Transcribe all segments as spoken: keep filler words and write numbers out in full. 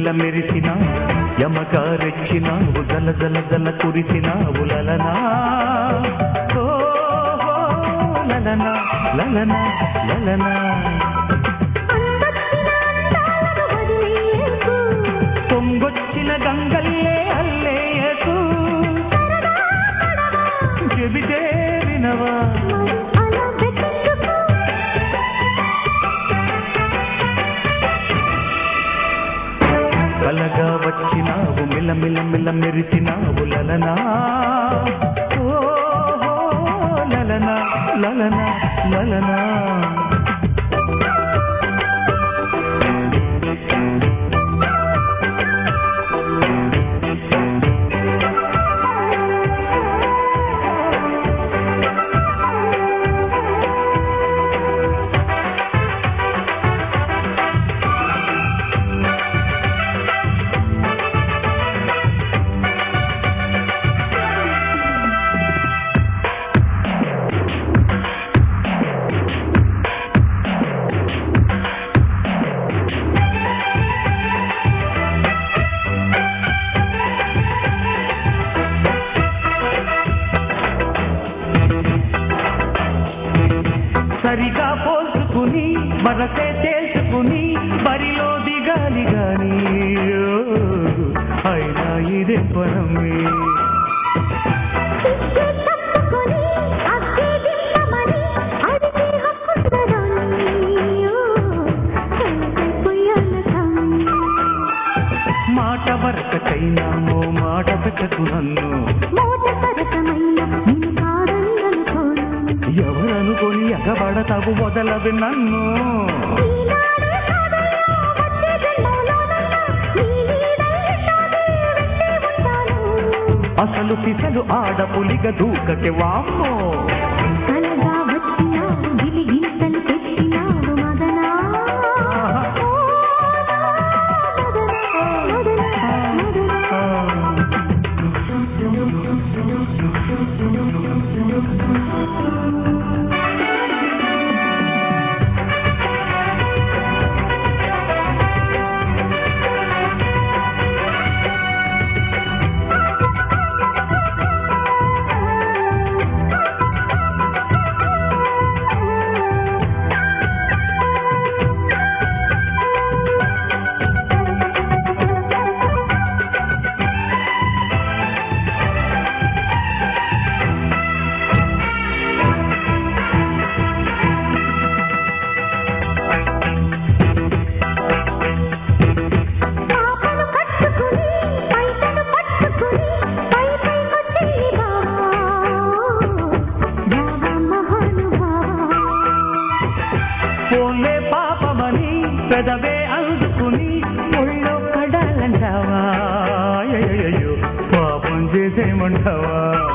మిల మెరిసినావు యమకారెచ్చినావు జల జల జల కురిసినావు లలనా ఓహో లలనా లలనా లలనా పొంగొచ్చిన గంగల్లే అల్లేయకు చెబితే వినవా కలగా వచ్చినావు మిల మిల మిల మెరిసినావు లలనా ఓహో లలనా లలనా లలనా సరిగా పోల్చుకుని మనసే తేల్చుకుని బరిలో దిగాలి గాని అయినా ఇదే పరమే మాట వరకైనా మో మాట పెట్టకు నన్ను ఎవరనుకొని ఎగబడతావు వదలవి నన్ను అసలు సిసలు ఆడపులిగ దూకటి వామ్మో పోలే పాపమని పెదవే అందుకుని ఒళ్ళో పడాలంటావా అయ్యో పాపం చేసేమంటావా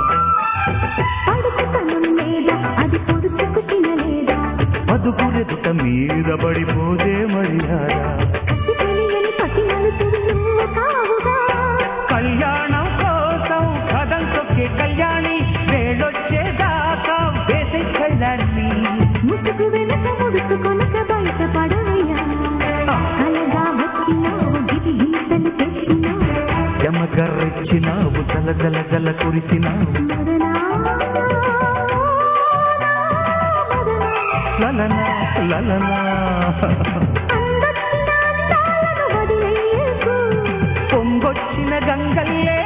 అదుపురెదుట మీద పడిపోతే మర్యాద కళ్యాణం కోసం కథం తొక్కే కళ్యాణి వేడొచ్చేదాకా వేసే కళ్ళాన్ని ముసుగు వెనక ముడుచు కొనక బయట పడవయ్యా కలగా వచ్చినావు గిటి గీతలు తెచ్చినావు యమగర్రెచ్చినావు జల జల జల కురిసినావు లలనా లలనా పొంగొచ్చిన గంగల్లే